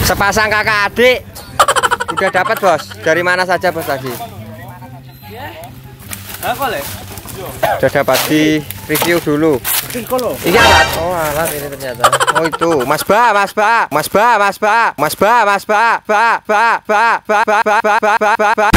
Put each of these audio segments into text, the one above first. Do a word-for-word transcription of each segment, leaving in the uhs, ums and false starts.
Sepasang kakak adik udah dapat bos. Dari mana saja bos tadi? Udah dapat di review dulu. Ini alat. Oh alat ini ternyata. Oh itu Mas Ba, Mas Ba, Mas Ba, Mas Ba, Mas Ba, Mas Ba, Ba, Ba, Ba, Ba, Ba, Ba, Ba, Ba, Ba, Ba.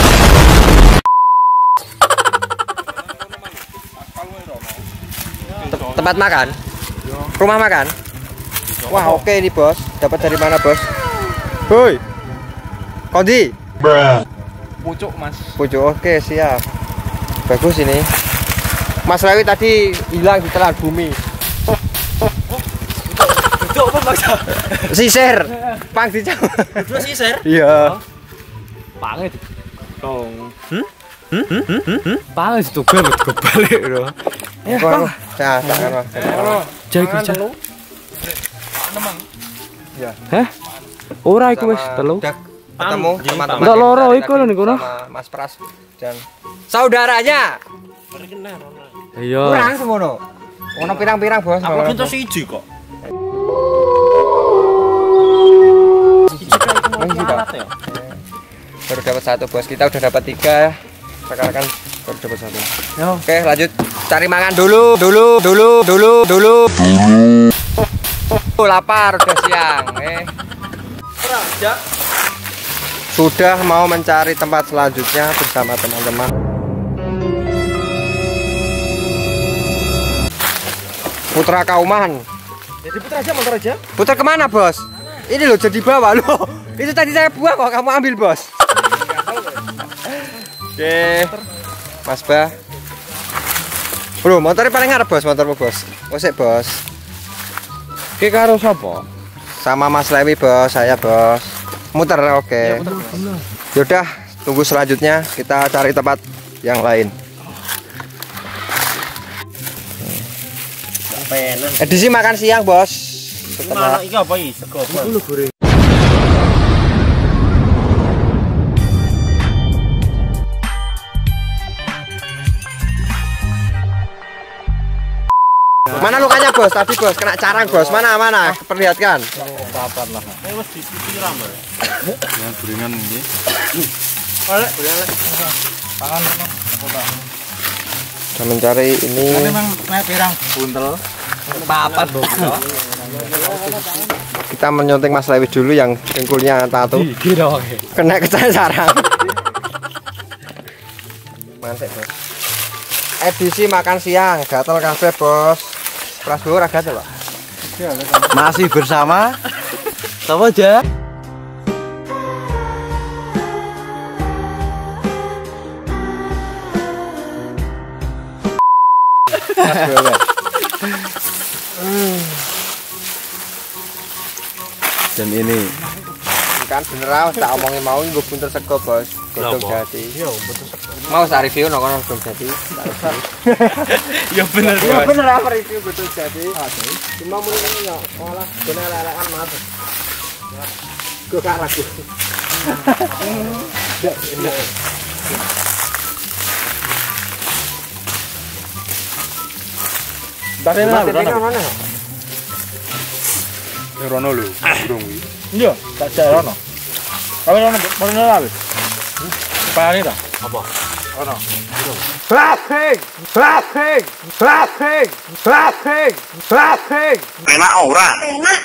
Tempat makan? Rumah makan? Wah oke ini bos. Dapat dari mana bos? Hoi. Kondi. Pucuk mas. Pucuk oke siap. Bagus ini. Mas Lewi tadi hilang di telan bumi. Pucuk apa maksa? Sisir. Pang di jauh. Dua sisir? Iya. Pange dong. Hmm? Hmm? Hmm? Hmm? Hmm? Pange itu kan udah balik loh. Ya, Bang. Nah, jangan, Bang. Jago jago. Ya. Heh? Ora iku wis telu. Ketemu teman-teman. Enggak loro iku lho niku. Mas Pras dan saudaranya. Iya. Kurang semono. Ono pirang-pirang, Bos. Aku kinto siji kok. Baru dapat satu, Bos. Kita udah dapat tiga. Sekarang kan baru dapat satu. Oke, lanjut cari makan dulu, dulu, dulu, dulu, dulu. Oh, lapar udah siang, eh. Sudah mau mencari tempat selanjutnya bersama teman-teman. Putra Kauman. Jadi putar aja, motor aja. Putar kemana bos? Ini loh jadi bawah loh. Itu tadi saya buang kok kamu ambil bos. Oke, Mas Ba. Bro, motornya paling ngarep bos, motormu bos. Osek bos. Oke karo sapa? Sama Mas Lewi bos, saya bos. Muter oke. Okay. Yaudah, tunggu selanjutnya kita cari tempat yang lain. Edisi makan siang bos. Setelah iki apa iki? Sego. Iku lho goreng. Mana lukanya bos? Tadi bos kena carang bos. Mana mana? Perlihatkan. Papan lah. Eh wis disiram lho. Yang gorengan iki. Oleh, gorengan. Pangan apa? Kita mencari ini. Ini memang kayak pirang buntel. Papat bos. Kita menyunting Mas Lewi dulu yang cengkulnya tato. Kena kecil sarang. Mantap bos. Edisi makan siang, gatel kabeh bos. Prasbo ora gatel, Pak. Masih bersama sama aja. Dan ini kan bener ah tak omongin mau nggo bunter sego bos. Godhong jati. Iya, bunter sego. Mau tak review nang kono godhong jati. Ya bener bos. Ya bener ah review godhong jati. Cuma muni yo olah dene lelekan mas. Gue gak ragu. Dari mana? Rono lho, burung iki. Iya, tak jek rono. Apa rono, rono lho. Pare ta? Apa? Rono. Blasting! Blasting! Blasting! Blasting! Blasting! Enak ora? Enak.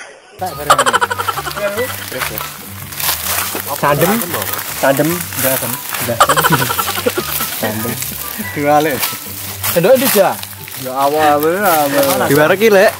Sandem. Sandem, ndasem. Ndasem. Sandem. Diwale. Endok ndi ja? Ya awal awal. Diware ki lek.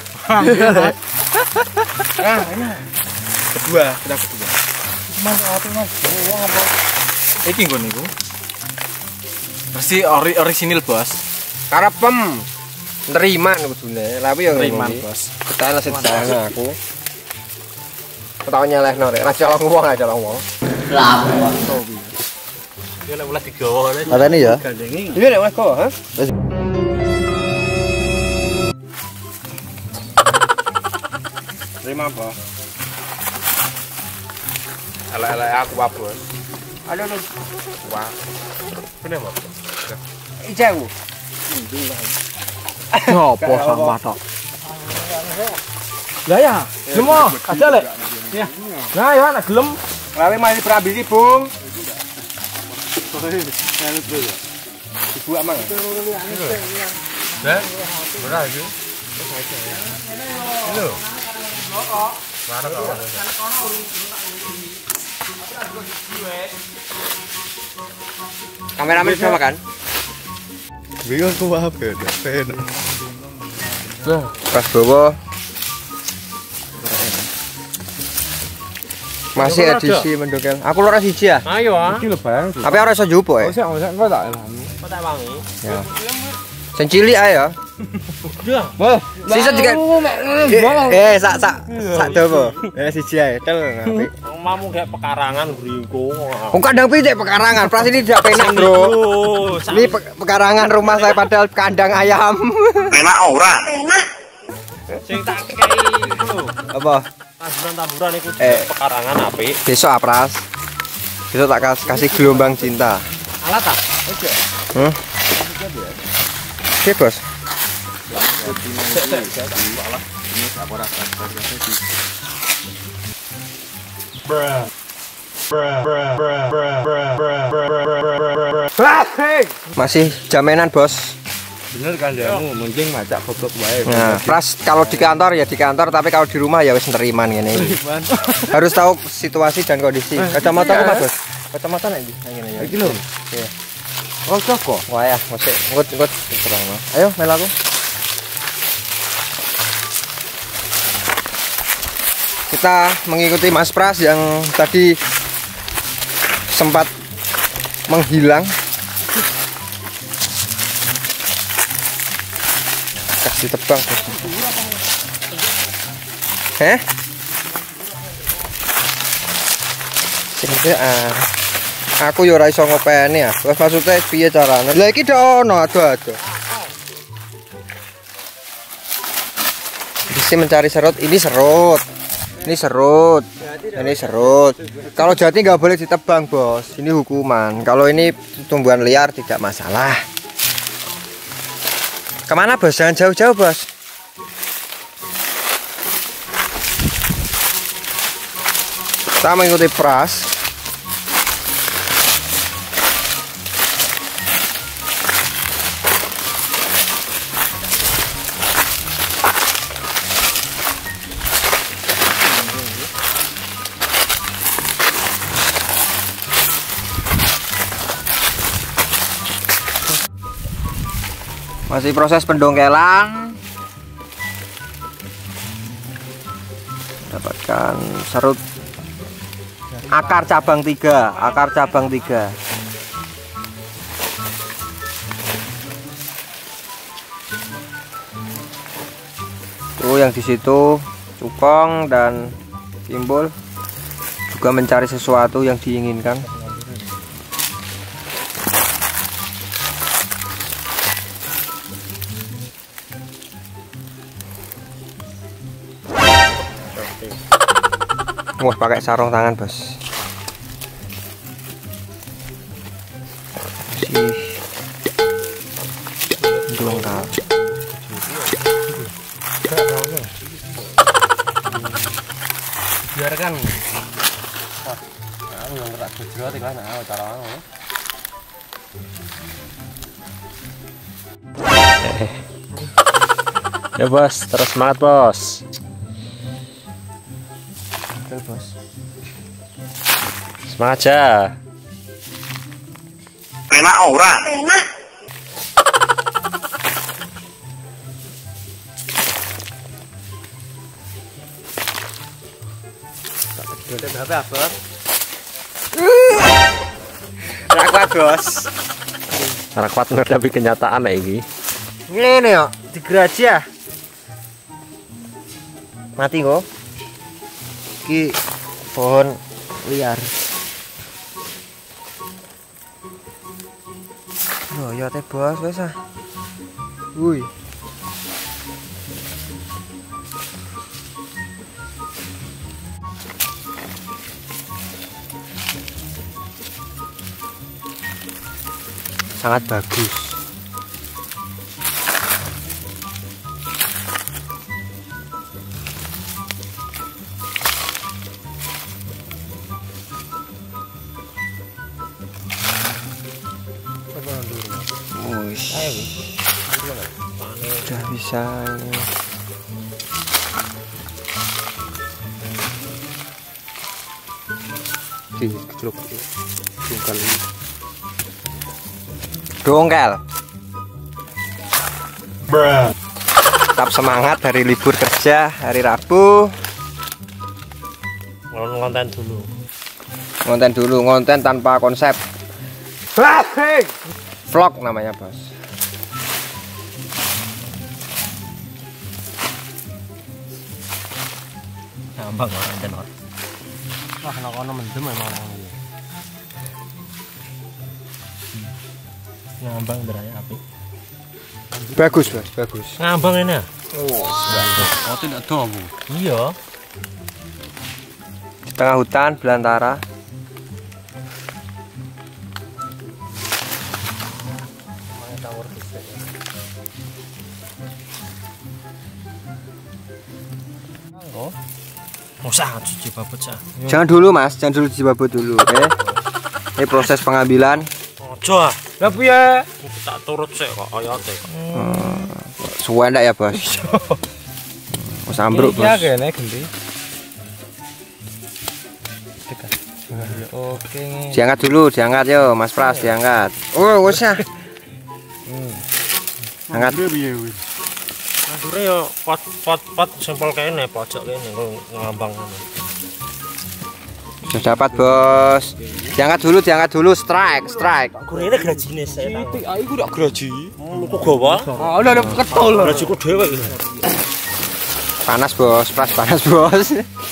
Nah, ini kedua, kita kedua. Mas, apa mas? Uang apa? Iki nggon niku. Bersih ori orisinil, Bos. Karepem. Neriman kudune. Lah yo neriman, Bos. Kita lesih sana aku. Ketau nyelehno rek. Ra colong wong aja colong wong. Lah, yo lek oleh digawa. Ada nih ya? Ini lek oleh kok, ha? Terima apa? Ala-ala aku apa bos? Ada nih. Wah. Bener bos. Ijau. Apa sampah tok? Lah ya, semua ada lek. Ya. Nah, ya anak gelem. Lawe mari berambil iki, Bung. Dibuak mang. Dah. Ora iki. Lho. Mana kau? Kameramen bisa makan? Bingung aku apa ya? Enak. Pas bawa masih edisi mendokel. Aku loro siji ya. Ayo ah. Iki lebaran. Tapi ora iso njupuk ya. Ora ora engko tak elani. Kok tak wangi? Ya. Sing cilik ae ya. Ya. Wah, sisa juga. Eh, sak sak sak dopo. Eh siji ae. Tel apik. Omamu kayak pekarangan bringko. Wong kandang pitik pekarangan. Pras ini tidak penak, Bro. Ini pe pekarangan rumah saya padahal kandang ayam. Enak ora? Sing tak kei iku. Apa? Taburan-taburan iku Eh. pekarangan apik. Besok Apras. Besok tak kas kasih gelombang cinta. Alat tak? Oke. Hmm? Oke, Bos. Masih jaminan, Bos. Bener kan kamu mending macak bobok wae. Nah, Pras kalau di kantor ya di kantor, tapi kalau di rumah ya wis neriman ngene iki. Harus tahu situasi dan kondisi. Kacamata aku, Mas, Bos. Kacamata nek iki ngene ya. Iki lho. Iya. Oh, kok. Wah ya, mesti ngut ngut terang. Ayo, mel aku. Kita mengikuti Mas Pras yang tadi sempat menghilang. Kasih tebang. Heh? Sing ah. Aku yo ora iso ngopeni ya. Wes maksudnya piye carane? Lah iki dak ono ado-ado. Bisa mencari serut, ini serut. Ini serut. Ini serut. Kalau jati nggak boleh ditebang, Bos. Ini hukuman. Kalau ini tumbuhan liar tidak masalah. Kemana, Bos? Jangan jauh-jauh, Bos. Kita mengikuti Pras. Masih proses pendongkelan. Dapatkan serut akar cabang tiga, akar cabang tiga. Tuh yang di situ cukong dan timbul juga mencari sesuatu yang diinginkan. Wah, pakai sarung tangan, Bos. Sih. Dongkal. Biarkan. Wah, aku yang gerak jujur iklan ah cara ngono. Ya, Bos, terus semangat, Bos. Bos. Semangat aja. Enak ora? Enak. Udah berapa, Bos? Ora kuat, Bos. Ora kuat menghadapi kenyataan iki. Ngene yo, digeraji ya. Mati kok. Iki pohon liar. Loh, ya teh, Bos, wis ah. Wuih. Sangat bagus. Udah bisa ini. Di keciluk dongkel. Dongkel. Tetap semangat hari libur kerja hari Rabu. Ngonten dulu. Ngonten dulu, ngonten tanpa konsep. Vlog namanya, Bos. Ngambang ngonten ora. Wah, nek ono mendem memang orang ini. Ngambang ndray apik. Bagus, Bos, bagus. Ngambang ini. Oh, oh tidak tahu. Iya. Di tengah hutan belantara. Oh. Usah cuci babut sah. Jangan dulu, Mas, jangan dulu dibabut dulu, oke? Okay? Ini proses pengambilan. Ojo ah. Lah piye? Tak turut sik kok oyate kok. Hmm. Suwe ndak ya, Bos? Wis ambruk, Bos. Iya kene gendi. Oke. Diangkat dulu, diangkat yo, Mas Pras, diangkat. Oh, wis ya. Hmm. Angkat. Andure yo pot pot pot sampel kene pojok kene ngambang ngono. Sudah dapat, Bos. Diangkat dulu, diangkat dulu, strike, strike. Gurene grajine sik. Titik ae ku ndak graji. Kok gawa? Oh, udah ada ketol. Grajiku dhewe iki. Panas, Bos, Pras panas, Bos.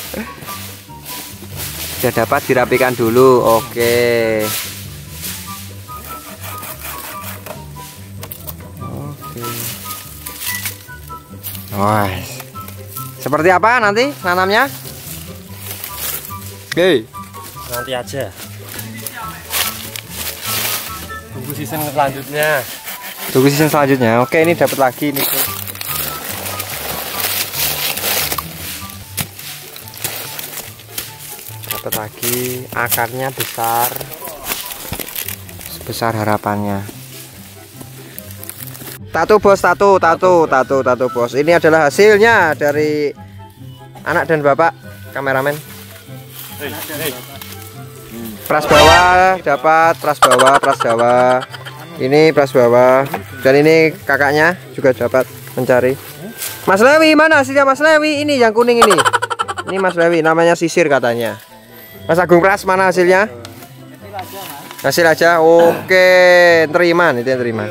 Sudah dapat dirapikan dulu. Oke. Oke. Wah. Seperti apa nanti nanamnya? Oke. Nanti aja. Tunggu season selanjutnya. Tunggu season selanjutnya. Oke, ini dapat lagi ini. Dapat lagi, akarnya besar. Sebesar harapannya. Tato, Bos, tato, tato, tato, tato, Bos. Ini adalah hasilnya dari anak dan bapak kameramen. Pras bawah dapat, pras bawah, pras bawah. Ini pras bawah. Dan ini kakaknya juga dapat mencari. Mas Lewi, mana hasilnya Mas Lewi? Ini yang kuning ini. Ini Mas Lewi, namanya sisir katanya. Mas Agung Pras, mana hasilnya? Hasil aja. Oke, terima, itu yang terima.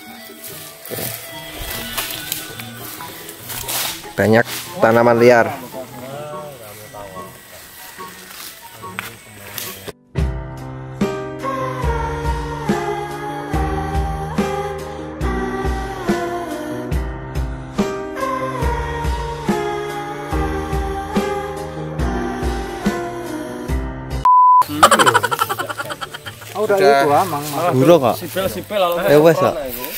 Banyak tanaman liar. Udah itu amang. Guru kok. Sipil-sipil Ya wes kok.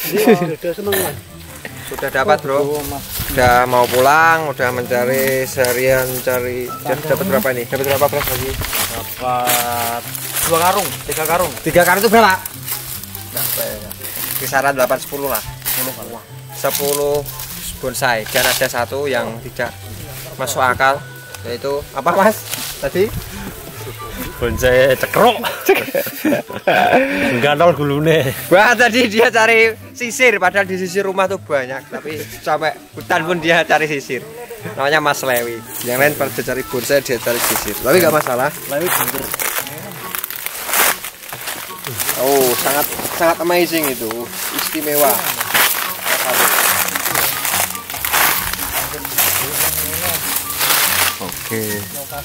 Sudah dapat, Bro. Udah mau pulang, udah mencari seharian cari. Dapat berapa ini? Dapat berapa Pras lagi? dapat dua karung, tiga karung. Tiga karung itu berapa? Kisaran delapan sepuluh lah. sepuluh bonsai dan ada satu yang tidak masuk akal, yaitu apa, Mas? Tadi Bonsai cekrok. Gantol gulune. wah, tadi dia cari sisir, padahal di sisir rumah tuh banyak, tapi sampai hutan pun dia cari sisir. Namanya Mas Lewi. Yang lain pada cari bonsai, dia cari sisir. Tapi nggak masalah. Lewi bener. Oh, sangat sangat amazing itu, istimewa. Oke.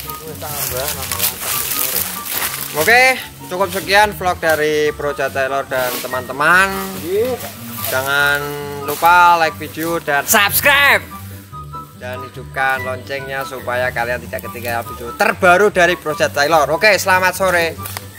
Oke, cukup sekian vlog dari Bro Cat Tailor dan teman-teman. Jangan lupa like video dan subscribe. Dan hidupkan loncengnya supaya kalian tidak ketinggalan video terbaru dari Bro Cat Tailor. Oke, selamat sore.